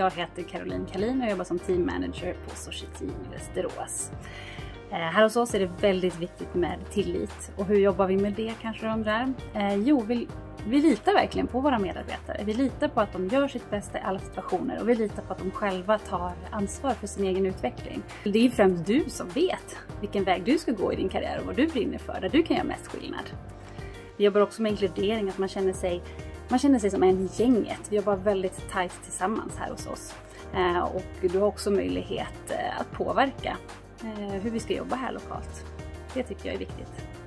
Jag heter Caroline Kalin och jobbar som team manager på Society i Västerås. Här hos oss är det väldigt viktigt med tillit. Och hur jobbar vi med det, kanske du undrar? Vi litar verkligen på våra medarbetare. Vi litar på att de gör sitt bästa i alla situationer och vi litar på att de själva tar ansvar för sin egen utveckling. Det är främst du som vet vilken väg du ska gå i din karriär och vad du brinner för, där du kan göra mest skillnad. Vi jobbar också med inkludering, att man känner sig som en i gänget. Vi jobbar väldigt tajt tillsammans här hos oss. Och du har också möjlighet att påverka hur vi ska jobba här lokalt. Det tycker jag är viktigt.